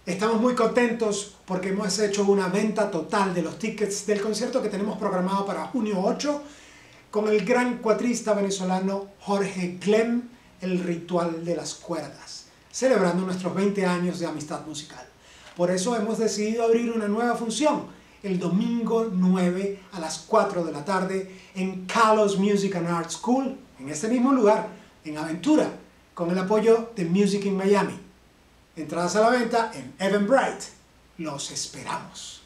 Estamos muy contentos porque hemos hecho una venta total de los tickets del concierto que tenemos programado para junio 8 con el gran cuatrista venezolano Jorge Clem, El Ritual de las Cuerdas, celebrando nuestros 20 años de amistad musical. Por eso hemos decidido abrir una nueva función el domingo 9 a las 4 de la tarde en Kalos Music and Art School, en este mismo lugar, en Aventura, con el apoyo de Music in Miami. Entradas a la venta en Eventbrite. Los esperamos.